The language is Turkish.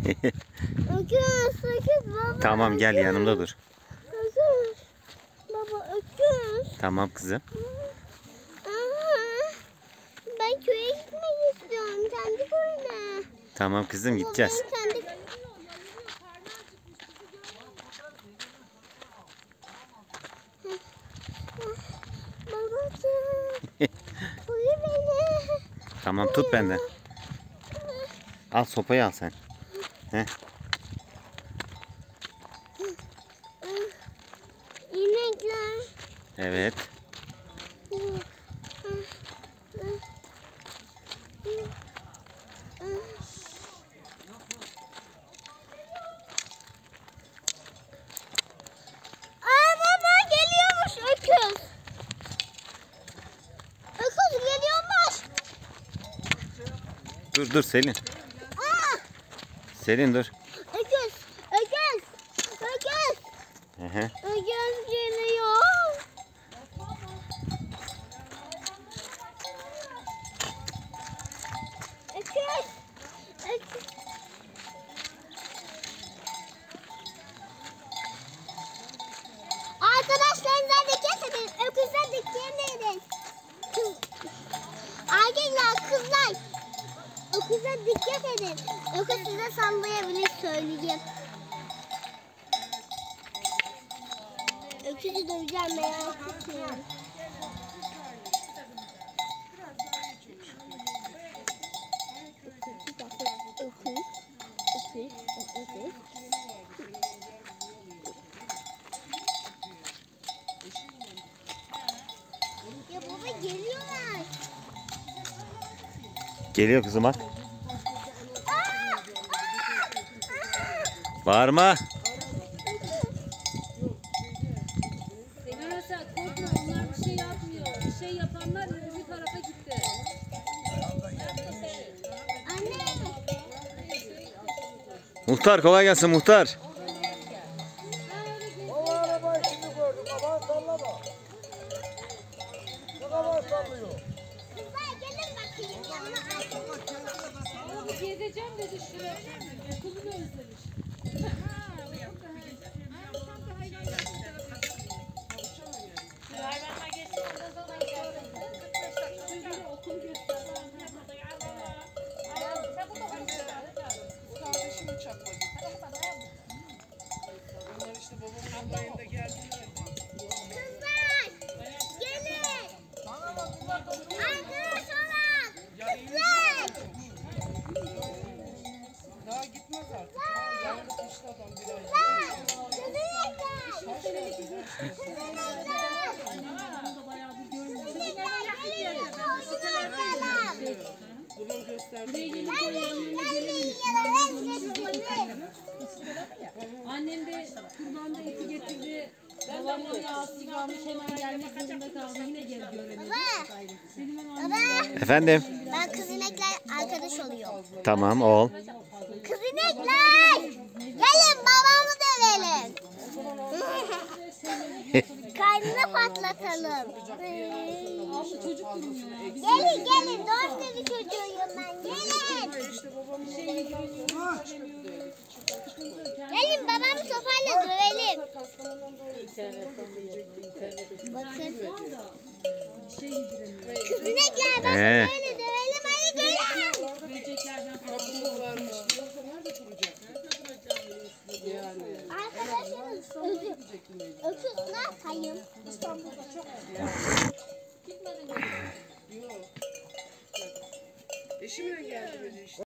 Öküz, baba. Tamam gel yanımda dur. Öküz. Baba öküz. Tamam kızım. Ben köye gitmek istiyorum. Kendi köyüne. Tamam kızım gideceğiz. Kendi... Babacığım. Uyu beni. Tamam tut benden. Al sopayı al sen. Heh. İnekler. Evet. Baba geliyormuş öküz. Öküz geliyormuş. Dur Selin. Selin dur. Öküz. Hı hı. Öküz geliyor. Öküz. Arkadaşlarınızdan dikkat edin. Öküzden dikkat edin. Erkekler, kızlar. Öküze dikkat edin. Öküz size sallayabilir söyleyeyim. Öküzü döveceğim merak etmeyin. Ya baba geliyorlar. Geliyor kızım bak. Bağırma. Sen korkma, onlar bir şey yapmıyor. Bir şey yapanlar öbür tarafa gitti. Anne. Muhtar kolay gelsin muhtar. O arabayı şimdi gördüm. Kafa sallama. Bu kafa sallıyor. Kızlar gelin bakayım yanıma. Abi gezeceğim dedi şuraya. Okulunu özlemiş. Hayvanlar geçti ondan sonra geldi. Okulu gösterdi. Kardeşim uçakla gitti. Onlar işte babamın olayında geldiler. Kızlar gelin. Arkadaş olan. Kızlar. Daha gitmez artık. Yarın işte adam bir ay. Bunun gösterdiği Annem de kurbanda eti getirdi. Babamla rahatsız kalmış, hemen gelmek zorunda kaldı. Yine geri göremedi. Efendim. Ben kız inekler arkadaş oluyor. Tamam ol. Kız inekler. Gelin babamı dövelim. Karnını patlatalım. Gelin doğru dedi çocuğuyum ben. Gelin. Gelin babamı sopayla dövelim. Bakın. Kız inekler ben Ee. böyle dövelim. Hadi gelin. kapımız varmış. Nerede duracak? Yani. Arkadaşlarım öküz ne yapayım? İstanbul'da çok Yok. Eşimle geldi böyle işte.